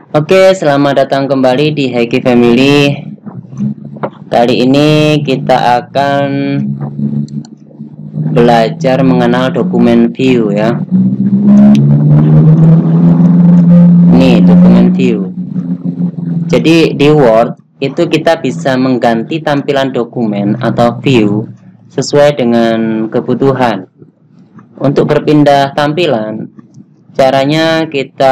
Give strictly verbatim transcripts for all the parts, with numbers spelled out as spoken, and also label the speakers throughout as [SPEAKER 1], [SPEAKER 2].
[SPEAKER 1] Oke, selamat datang kembali di Heki Family. Kali ini kita akan belajar mengenal dokumen view ya. Ini dokumen view. Jadi di Word itu kita bisa mengganti tampilan dokumen atau view sesuai dengan kebutuhan. Untuk berpindah tampilan, caranya kita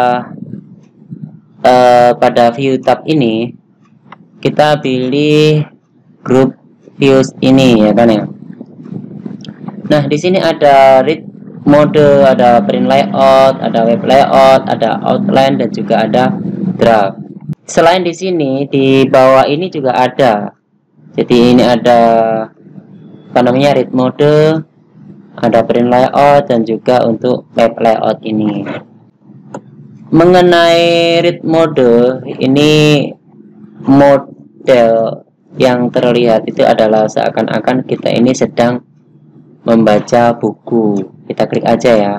[SPEAKER 1] uh, pada view tab ini kita pilih group views ini ya kan ya. Nah, di sini ada read mode, ada print layout, ada web layout, ada outline dan juga ada draft. Selain di sini, di bawah ini juga ada. Jadi ini ada apa namanya read mode, ada print layout dan juga untuk web layout ini. Mengenai read mode, ini model yang terlihat itu adalah seakan-akan kita ini sedang membaca buku. Kita klik aja ya.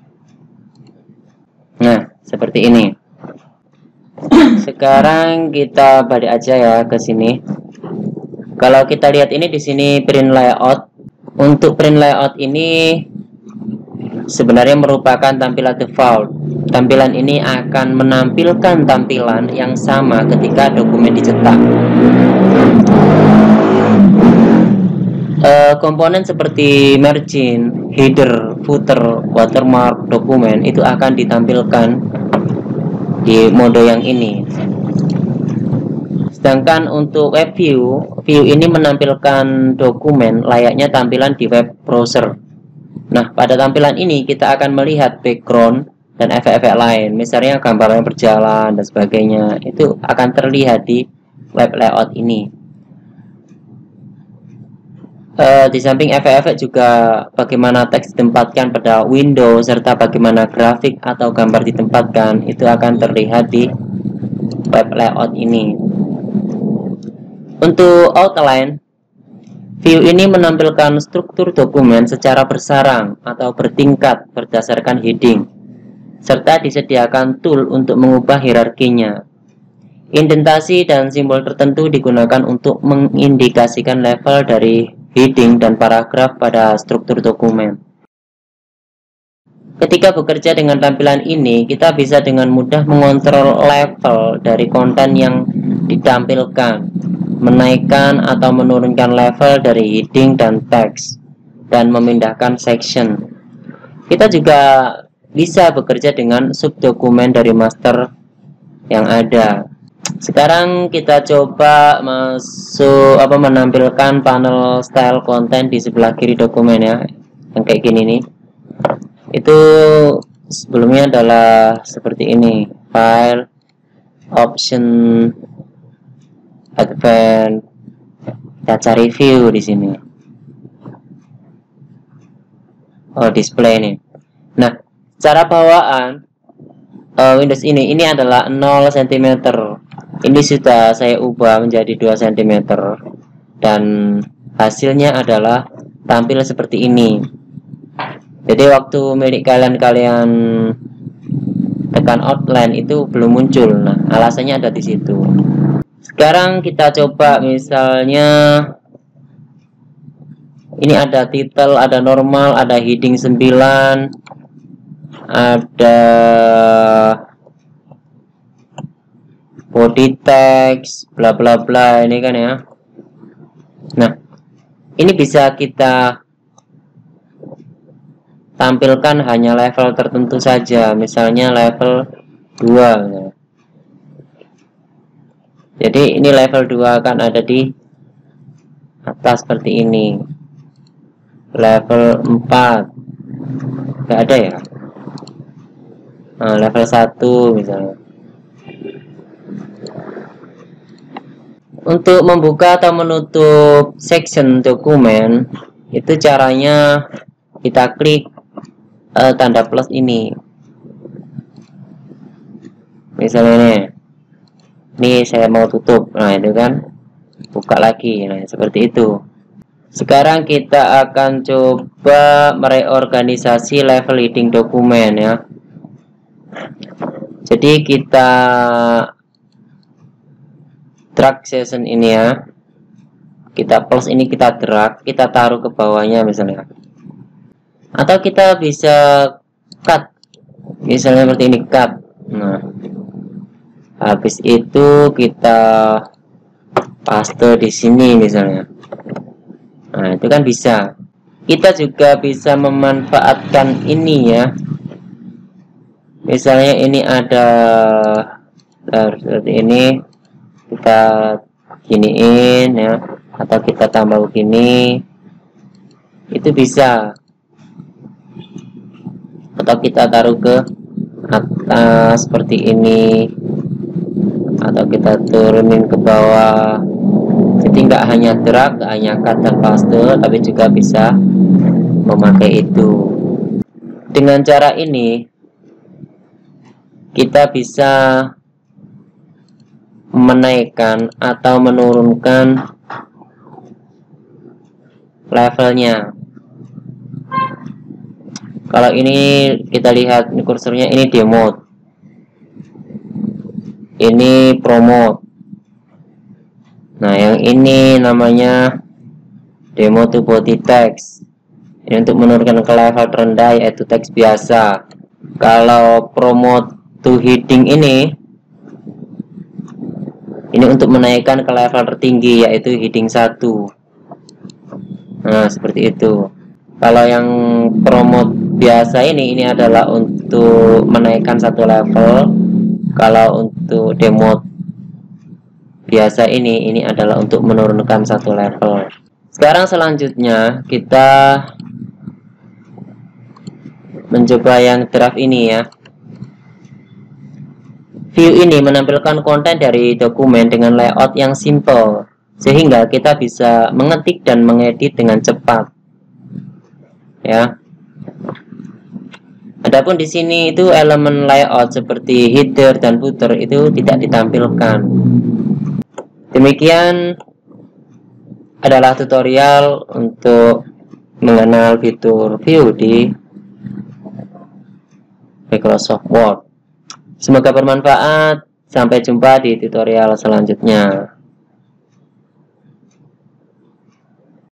[SPEAKER 1] Nah, seperti ini. Sekarang kita balik aja ya ke sini. Kalau kita lihat ini di sini print layout. Untuk print layout ini sebenarnya merupakan tampilan default. Tampilan ini akan menampilkan tampilan yang sama ketika dokumen dicetak. E, komponen seperti margin, header, footer, watermark, dokumen itu akan ditampilkan di mode yang ini. Sedangkan untuk web view, view ini menampilkan dokumen layaknya tampilan di web browser. Nah, pada tampilan ini kita akan melihat background dan efek-efek lain, misalnya gambarnya berjalan dan sebagainya, itu akan terlihat di web layout ini. E, di samping efek-efek juga bagaimana teks ditempatkan pada window serta bagaimana grafik atau gambar ditempatkan itu akan terlihat di web layout ini. Untuk outline, view ini menampilkan struktur dokumen secara bersarang atau bertingkat berdasarkan heading, serta disediakan tool untuk mengubah hierarkinya. Indentasi dan simbol tertentu digunakan untuk mengindikasikan level dari heading dan paragraf pada struktur dokumen. Ketika bekerja dengan tampilan ini, kita bisa dengan mudah mengontrol level dari konten yang ditampilkan, menaikkan atau menurunkan level dari heading dan teks, dan memindahkan section. Kita juga bisa bekerja dengan subdokumen dari master yang ada. Sekarang kita coba masuk apa menampilkan panel style content di sebelah kiri dokumen ya, yang kayak gini nih. Itu sebelumnya adalah seperti ini, file, option, advance, kita cari view di sini. Oh, display nih. Nah, cara bawaan uh, Windows ini ini adalah nol sentimeter. Ini sudah saya ubah menjadi dua sentimeter dan hasilnya adalah tampil seperti ini. Jadi waktu milik kalian kalian tekan outline itu belum muncul. Nah, alasannya ada di situ. Sekarang kita coba misalnya ini ada title, ada normal, ada heading sembilan, ada body text, bla bla bla ini kan ya. Nah, ini bisa kita tampilkan hanya level tertentu saja, misalnya level dua. Jadi ini level dua akan ada di atas seperti ini. Level empat enggak ada ya. Nah, level satu misalnya. Untuk membuka atau menutup section dokumen itu caranya kita klik uh, tanda plus ini. Misalnya nih, ini saya mau tutup, nah itu kan buka lagi, nah seperti itu. Sekarang kita akan coba mereorganisasi level heading dokumen ya. Jadi kita drag session ini ya, kita plus ini, kita drag, kita taruh ke bawahnya misalnya, atau kita bisa cut misalnya seperti ini, cut. Nah, habis itu kita paste di sini misalnya. Nah, itu kan bisa. Kita juga bisa memanfaatkan ini ya. Misalnya ini ada seperti ini, kita giniin ya, atau kita tambah begini, itu bisa. Atau kita taruh ke atas seperti ini, atau kita turunin ke bawah. Jadi nggak hanya drag, nggak hanya cut dan paste, tapi juga bisa memakai itu. Dengan cara ini kita bisa menaikkan atau menurunkan levelnya. Kalau ini kita lihat ini kursornya, ini demote, ini promote. Nah, yang ini namanya demo to body text. Ini untuk menurunkan ke level terendah, yaitu teks biasa. Kalau promote to heading ini, ini untuk menaikkan ke level tertinggi, yaitu heading satu. Nah, seperti itu. Kalau yang promote biasa ini, ini adalah untuk menaikkan satu level. Kalau untuk demo biasa ini, ini adalah untuk menurunkan satu level. Sekarang selanjutnya kita mencoba yang draft ini ya. View ini menampilkan konten dari dokumen dengan layout yang simple, sehingga kita bisa mengetik dan mengedit dengan cepat. Ya. Adapun di sini itu elemen layout seperti header dan footer itu tidak ditampilkan. Demikian adalah tutorial untuk mengenal fitur view di Microsoft Word. Semoga bermanfaat. Sampai jumpa di tutorial selanjutnya.